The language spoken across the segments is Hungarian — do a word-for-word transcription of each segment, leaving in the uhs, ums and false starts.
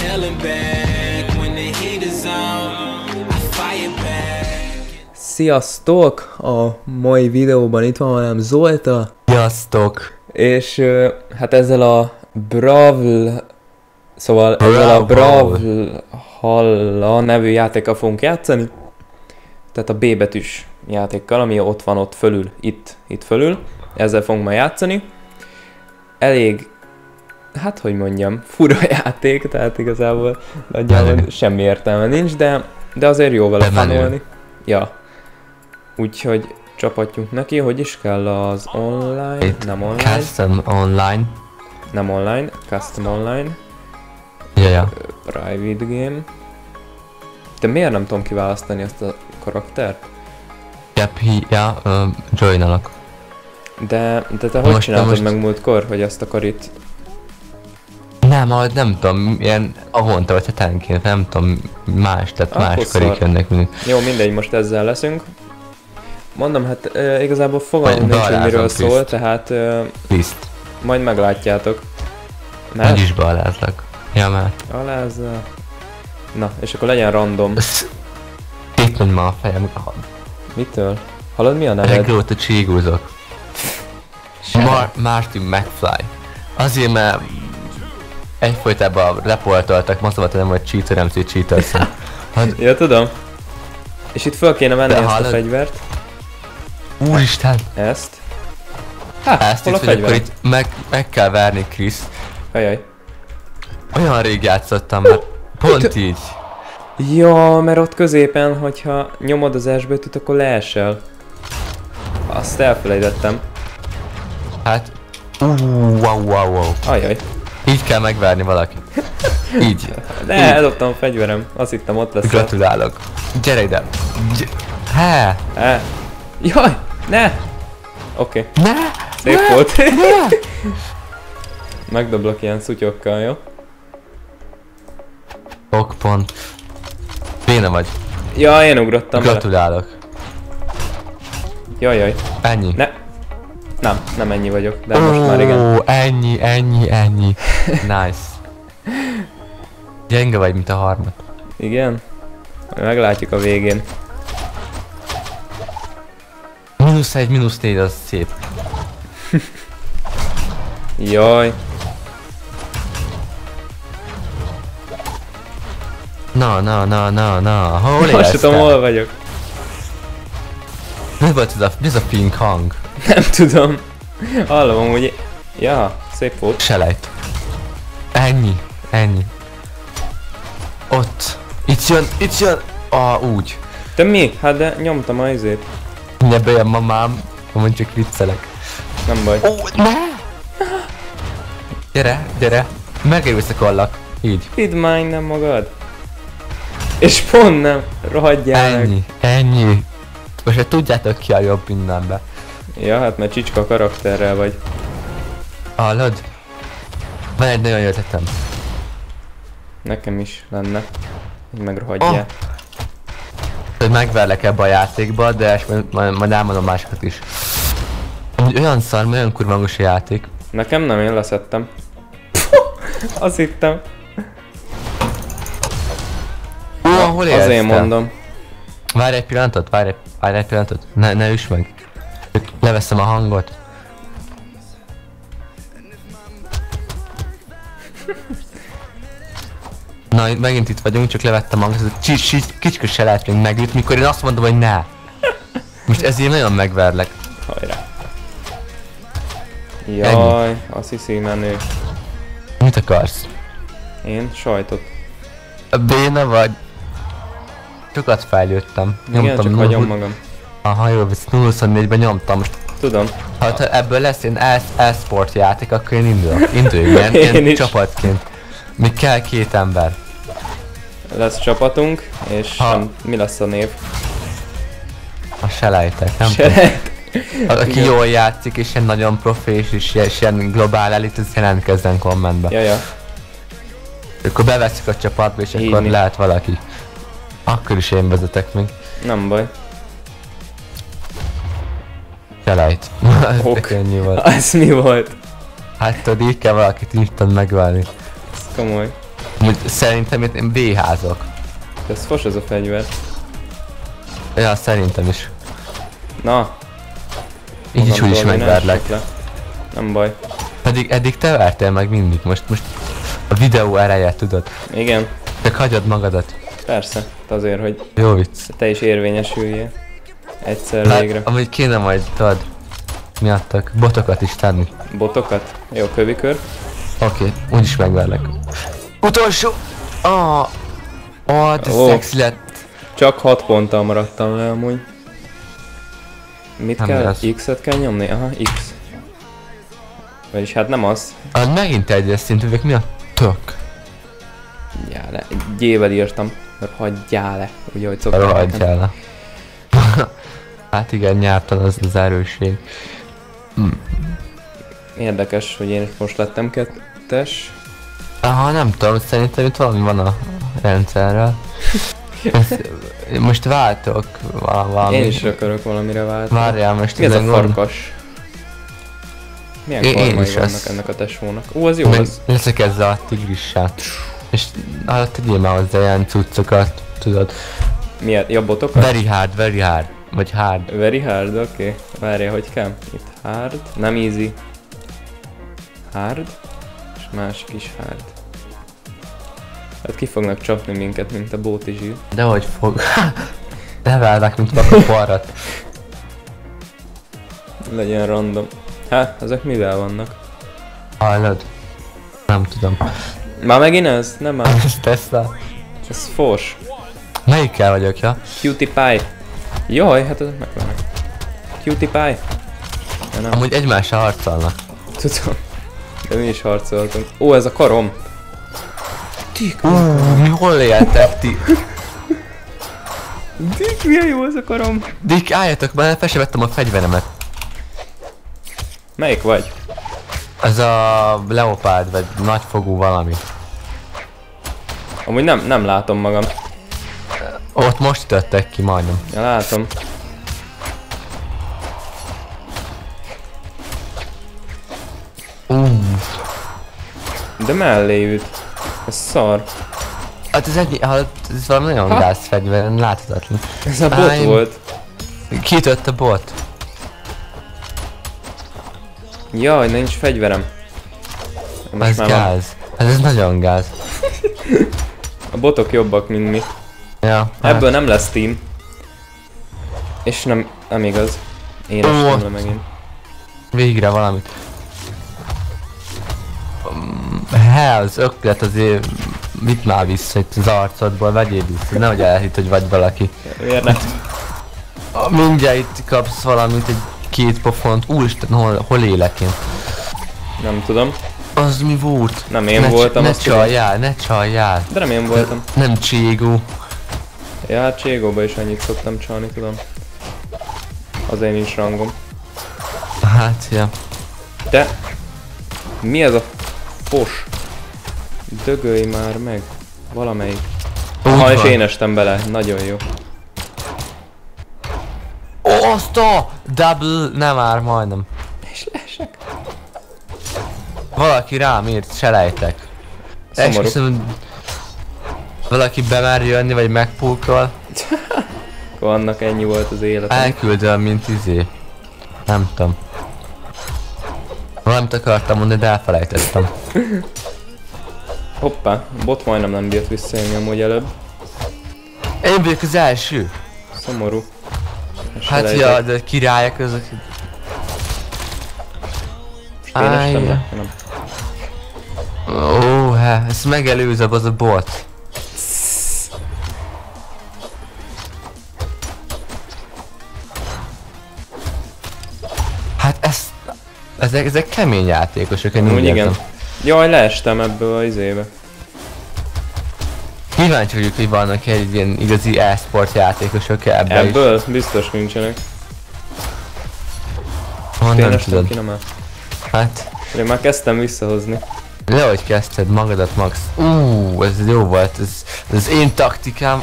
Sziasztok! A mai videóban itt van velem Zolta. Sziasztok! És uh, hát ezzel a Bravl... Szóval Brawl. ezzel a Brawlhalla nevű játékkal fogunk játszani. Tehát a B betűs játékkal, ami ott van ott fölül, itt, itt fölül. Ezzel fogunk ma játszani. Elég, hát hogy mondjam, fura játék, tehát igazából nagyjából semmi értelme nincs, de, de azért jó vele fanolni. Ja. Úgyhogy csapatjunk neki, hogy is kell az online, Itt nem online. Custom online. Nem online, custom online. Ja, ja. Private game. De miért nem tudom kiválasztani ezt a karaktert? Yep, hi, ja, uh, joinalak. De, de te hogy most, csináltad most... meg múltkor, hogy ezt akar itt? Nem, ahogy nem tudom, ilyen avonta vagy hetenként, nem tudom, más, tehát ah, más karik jönnek mindig. Jó, mindegy, most ezzel leszünk. Mondom, hát e, igazából fogalmam nincs, hogy miről szól, Kriszt. tehát e, majd meglátjátok. Mert? Hogy is bealázlak. Ja, már. Alázza. Na, és akkor legyen random. Itt megy már a fejem. Mitől? Hallod, mi a neved? Régóta csígúzok. Mar Martin McFly. Azért, mert egyfolytában reportoltak, azt mondta, nem vagy cheater, nem szét cheater szem. Hát... Ja, tudom. És itt fel kéne venni de ezt hallod? a fegyvert. Úristen! Ezt. Há, ezt itt, hogy akkor itt meg, meg kell verni Kriszt. Ajaj. Olyan rég játszottam, mert pont itt... így. Ja, mert ott középen, hogyha nyomod az S betűt, akkor leesel. Azt elfelejtettem. Hát... Uh, wow, wow, wow. Ajaj. Így kell megverni valaki. Így. De eldobtam a fegyverem. Azt hittem ott lesz. Gratulálok. Gyere ide. Gy Há. Há. Jaj, ne! Oké. Okay. Ne! Szép ne! volt. Ne! Megdoblok ilyen szutyokkal, jó? Ok, pont. Béna vagy. Ja, én ugrottam. Gratulálok. Jaj, jaj. Ennyi. Ne. Nem, nem ennyi vagyok, de oh, most már igen. Ó, ennyi, ennyi, ennyi. Nice. Gyenge vagy, mint a harmad. Igen? Meglátjuk a végén. Minusz egy, minusz négy, az szép. Jaj. Na, na, na, na, na, hol érsz? Most tudom, hol vagyok. Mi volt ez a, mi ez a ping hang? Nem tudom. Hallom, hogy... Ja, szép volt. Selejt. Ennyi, ennyi. Ott. Itt jön, itt jön. Ah, úgy. Te mi? Hát de nyomtam a izét. Ne bejön mamám, amúgy csak viccelek. Nem baj. Ó, oh, ne! Gyere, gyere. Megerőszakollak. Így. Hidd már innen magad. És pont nem. Rohadjál meg. Ennyi, ennyi. Most hát tudjátok ki a jobb mindenbe. Ja, hát mert csicska karakterrel vagy. Hallod? Van egy nagyon jó ötletem. Nekem is lenne. Hogy megrohadjál. Oh. Hogy megverlek ebbe a játékba, de majd, majd elmondom másokat is. Olyan szar, olyan kurvangos a játék. Nekem nem, én leszettem. Azt hittem. Ó, hol érsz? Azért mondom. Várj egy pillanatot, várj egy, várj egy pillanatot. Ne, ne üss meg. Leveszem a hangot. Na, megint itt vagyunk, csak levettem a hangot. Kicska se lehet még megüt, mikor én azt mondom, hogy ne. Most ezért nagyon megverlek. Hajrá. Jaj, ennyi. Azt hiszi menő. Mit akarsz? Én sajtot. A béna vagy? Sokat fejlődtem. Igen, nyomtam csak hagyom magam. Aha, jó, visz nulla huszonnégyben nyomtam most. Tudom. Hát, ha ebből lesz én e-sport játék, akkor én indulok. Induljunk, ilyen, ilyen csapatként. Még kell két ember. Lesz csapatunk, és ha. nem, mi lesz a név? A selejtek, nem Selejt. tudom. Aki igen. Jól játszik, és ilyen nagyon profi, és, és, és ilyen globál elit, az jelentkezzen kommentbe. Jaja. Akkor beveszük a csapatba, és Hídni. Akkor lehet valaki. Akkor is én vezetek még. Nem baj. Selejt. Ok. Ennyi volt. Ez mi volt? Hát tudod, így kell valakit instant megválni. Ez komoly. Amúgy szerintem itt én B-házok. Ez fos ez a fegyver. Ja, szerintem is. Na. Így is úgy is megverlek. Nem baj. Pedig eddig te vertél meg mindig, most, most a videó ereje, tudod? Igen. Csak hagyod magadat. Persze, azért, hogy Jó vicc. te is érvényesüljél. Egyszer Hát, végre. amúgy kéne majd, tudod, miattak, botokat is tenni. Botokat? Jó, kövikör. Oké, okay, úgyis megverlek. Utolsó! Ah, oh, de Ó. szexi lett. Csak hat ponttal maradtam le amúgy. Mit Nem kell? lesz. X-et kell nyomni? Aha, X. Vagyis hát nem az. Ah, megint egyes szintűvek, mi a tök? Hagyjál le. G-vel írtam. Mert hagyjál le. Ugye, hogy szoktam. Hagyjál le. Hát igen, nyártan az az erősség. Hm. Érdekes, hogy én itt most lettem kettes. Aha, nem tudom, szerintem itt valami van a rendszerrel. Ezt, most váltok valami. Én is akarok valamire váltani. Várjál, most Mi ez a ezen gond- farkas? Milyen Én- én kormai is vannak azt- ennek a tesónak? Ó, az jó, Meg az. leszek ezzel a tigrissel. És hát tegyél már hozzá ilyen cuccokat, tudod. Miért? Ja, botokat? Very hard, very hard. Vagy hard. Very hard, oké. Okay. Várjál, hogy kell? Itt hard, nem easy. Hard, és másik is hard. Hát ki fognak csapni minket, mint a bóti zsír. De hogy fog? Nevelnek, mint a parrat. Legyen random. Hát, ezek mivel vannak? Hallod? Nem tudom. Már megint ez? Nem már. Ez Tesla. Ez fos. Melyikkel vagyok, ja? Cutie Pie. Jaj, hát ezek megvannak. Cutie Pie. Ja, nem. Amúgy egymással harcolnak. Tudom. De mi is harcoltunk. Ó, ez a karom. Tik, Uh, mi hol éltek ti? Tik, milyen jó ez a karom. Dick, álljatok, már fel sem vettem a fegyveremet. Melyik vagy? Ez a leopárd, vagy nagyfogú valami. Amúgy nem, nem látom magam. Ott most ütöttek ki majdnem. Ja, látom. Uh, De mellé üt. Ez szar. hát ez egy, hát ez valami nagyon Ha? gáz fegyver, láthatatlan. Ez a bot I'm- volt. Kitört a bot. Jaj, nincs fegyverem. Most Ez már van. gáz. Ez, ez nagyon gáz. A botok jobbak, mint mi. Ja, Ebből nem lesz team. És nem, nem igaz. Én estem le megint. Végre valamit. Um, Hells, öklet azért mit már vissza itt az arcodból, vegyél vissza, nehogy elhitt, hogy vagy valaki. Miért ne? Ah, mindjárt itt kapsz valamit, egy két pofont. Úristen, hol, hol élek én? Nem tudom. Az mi volt? Nem én ne, voltam, Ne azt tudom. csaljál, ne csaljál. De nem én voltam. Nem Cségó. Ja, hát Cségóba is annyit szoktam csalni, tudom. Azért nincs rangom. Hát, ja. De... Mi ez a fos? Dögölj már meg. Valamelyik. Úgy Ha, és van. én estem bele. Nagyon jó. Ó, azt a double, nem már majdnem. És leesek. Valaki rám írt, selejtek. Szomorú. Esküszöm, valaki bemer jönni, vagy megpulkol. Akkor annak ennyi volt az életem. Elküldöm, mint izé. Nem tudom. Valamit akartam mondani, de elfelejtettem. Hoppá, bot majdnem nem bírt visszajönni amúgy előbb. Én vagyok az első. Szomorú. És Hát selejtek. ja, de királyok azok. Most én estem Áj. le? Nem. Ó, hát, ezt megelőzöbb az a bot. Hát ez... Ezek, ezek kemény játékosok, én Úgy úgy igen. érzem. Jaj, leestem ebből az izébe. Kíváncsi vagyok, hogy vannak egy ilyen igazi e-sport játékosok ebben is. Ebből? Biztos nincsenek. Én Honnan estem tudod? ki, nem el. Hát, Én már kezdtem visszahozni. lehogy kezdted magadat, Max. Ú, ez jó volt, ez, ez az én taktikám.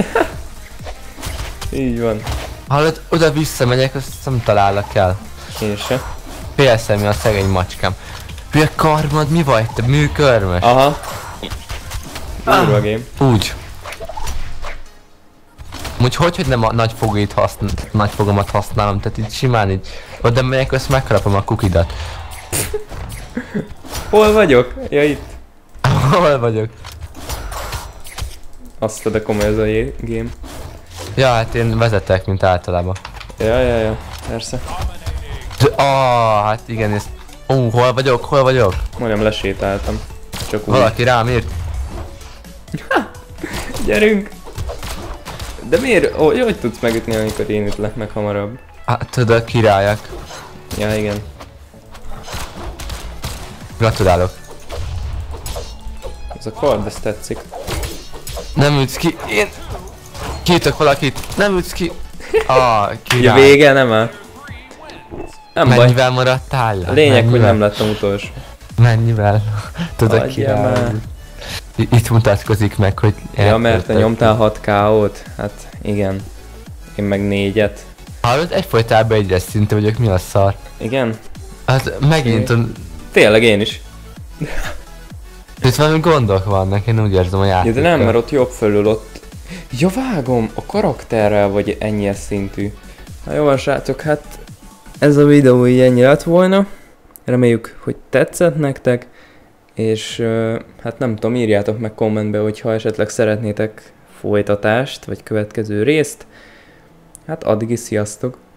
Így van. Hallod, oda visszamegyek, azt nem találok el. Én se. Félszemű a szegény macskám. Hülye karmad, mi vagy te, műkörmös? Aha. Durva a game. Úgy. Úgy hogy, hogy nem a nagy fogait használ, nagy fogamat használom, tehát így simán így oda megyek, azt megharapom a kukidat. Hol vagyok? Ja, itt. Hol vagyok? Azt de komoly ez a game. Ja, hát én vezetek, mint általában. Ja, ja, ja, persze. Ah, hát igen, ez... Ó, uh, hol vagyok, hol vagyok? Majdnem lesétáltam. Csak úgy. Valaki rám írt. Gyerünk! De miért? Ó, jó, hogy tudsz megütni, amikor én ütlek meg hamarabb. Hát tudod, királyak. Ja, igen. Gratulálok. Ez a kard, ez tetszik. Nem ütsz ki, én... Kiütök valakit, nem ütsz ki. Ah, király. Ja, vége, nem áll. Nem baj. Mennyivel maradtál le? Lényeg, Mennyivel? hogy nem lettem utolsó. Mennyivel? Tudod, Adjál király. már. Itt mutatkozik meg, hogy... Ja, mert te nyomtál hat ká ó-t? Hát igen. Én meg négyet. Hallod, egyfolytában egyes szinte vagyok, mi a szar? Igen? Hát megint... A... Tényleg én is. Itt valami gondok vannak, én úgy érzem a Ja, játékkal. de nem, mert ott jobb fölül ott... Ja, vágom! A karakterrel vagy ennyi szintű. Na jó van, srácok, hát ez a videó így ennyi lett volna. Reméljük, hogy tetszett nektek. És uh, hát nem tudom, írjátok meg kommentbe, hogyha esetleg szeretnétek folytatást, vagy következő részt. Hát addig is sziasztok!